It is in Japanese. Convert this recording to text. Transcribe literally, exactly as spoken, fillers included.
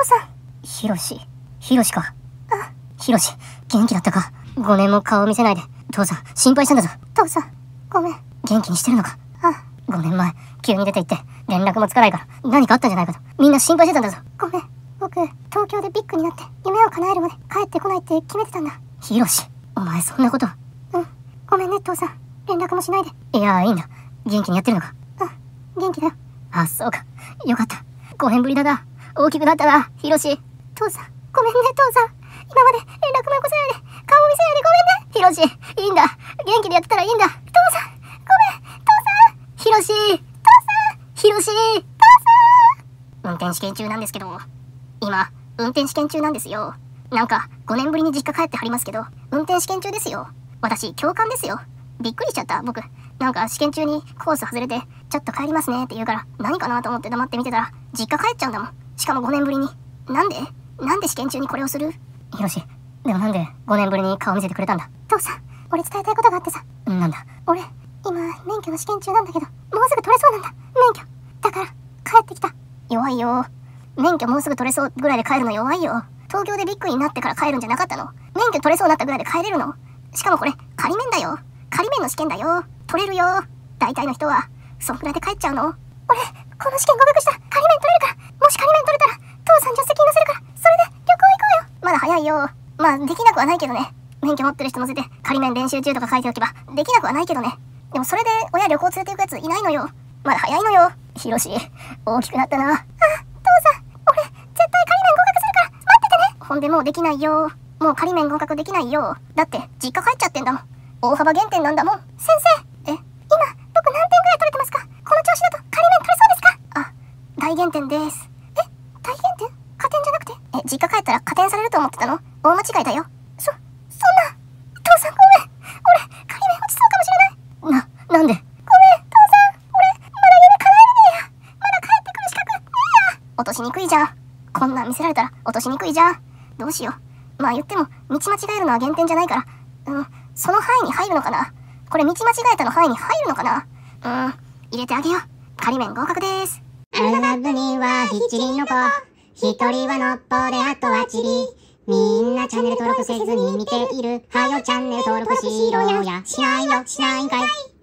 さん。ひろし、ひろしか。あ、ひろし、元気だったか。ごねんも顔を見せないで。父さん、心配したんだぞ。父さん、ごめん。元気にしてるのか。あ、ごねんまえ、急に出て行って、連絡もつかないから、何かあったんじゃないかと。みんな心配してたんだぞ。ごめん。僕、東京でビッグになって、夢を叶えるまで帰ってこないって決めてたんだ。ひろし、お前そんなこと。うん、ごめんね、父さん。連絡もしないで。いや、いいんだ。元気にやってるのか。あ、元気だよ。あ、そうか。よかった。ごねんぶりだな。大きくなったな、ひろし。父さん、ごめんね、父さん。今まで連絡もよこせないで、顔も見せないでごめんね。ひろし、いいんだ。元気でやってたらいいんだ。父さん、ごめん、父さん。ひろし、父さん。ひろし、父さん。運転試験中なんですけど、今、運転試験中なんですよ。なんか、ごねんぶりに実家帰ってはりますけど、運転試験中ですよ。私、教官ですよ。びっくりしちゃった、僕。なんか、試験中にコース外れて、ちょっと帰りますねって言うから、何かなと思って黙って見てたら、実家帰っちゃうんだもん。しかもごねんぶりに。なんでなんで試験中にこれをする？ひろし、でもなんでごねんぶりに顔見せてくれたんだ？父さん、俺伝えたいことがあってさ。なんだ？俺、今、免許の試験中なんだけど、もうすぐ取れそうなんだ、免許。だから、帰ってきた。弱いよ。免許もうすぐ取れそうぐらいで帰るの弱いよ。東京でビッグになってから帰るんじゃなかったの？免許取れそうになったぐらいで帰れるの？しかもこれ、仮免だよ。仮免の試験だよ。取れるよ。大体の人は、そんぐらいで帰っちゃうの。俺、この試験合格したら仮免取れるから、もし仮免取れたら、父さん助手席に乗せるから、それで旅行行こうよ。まだ早いよ。まあ、できなくはないけどね。免許持ってる人乗せて、仮免練習中とか書いておけば、できなくはないけどね。でもそれで親旅行連れて行くやついないのよ。まだ早いのよ。ひろし、大きくなったな。あ、父さん、俺、絶対仮免合格するから、待っててね。ほんでもうできないよ。もう仮免合格できないよ。だって、実家帰っちゃってんだもん。大幅減点なんだもん。先生、え、今、僕何点ぐらい取れてますか？この調子だと仮免取れそうですか？あ、大減点です。え、大減点？加点じゃなくて？え、実家帰ったら加点されると思ってたの？大間違いだよ。そ、そんな。父さんごめん。俺、仮免落ちそうかもしれない。な、なんで？ごめん、父さん。俺、まだ夢叶えれねえや。まだ帰ってくる資格ねえや。落としにくいじゃん。こんなん見せられたら落としにくいじゃん。どうしよう。まあ言っても、道間違えるのは減点じゃないから、うん、その範囲に入るのかな？これ道間違えたの範囲に入るのかな？うん、入れてあげよう。仮免合格です。 あるラブには七人の子、一人はのっぽであとはちび。みんなチャンネル登録せずに見ている。はよチャンネル登録しろや。しないよ、しないんかい。